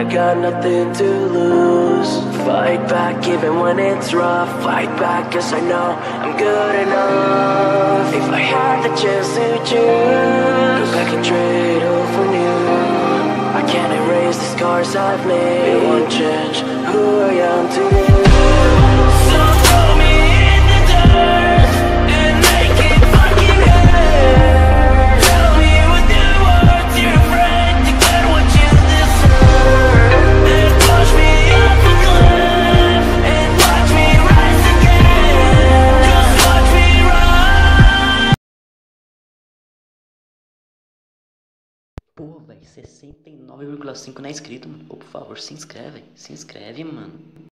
I got nothing to lose. Fight back even when it's rough. Fight back cause I know I'm good enough. If I had the chance to choose, go back and trade old for new. I can't erase the scars I've made. It won't change who I am today. So throw me in the dirt and make it fucking hurt. Tell me with your words you're afraid to get what you deserve. Then push me off the cliff and watch me rise again. Just watch me rise. Pô, velho, 69,5 não é inscrito, mano. Pô, por favor, se inscreve, mano.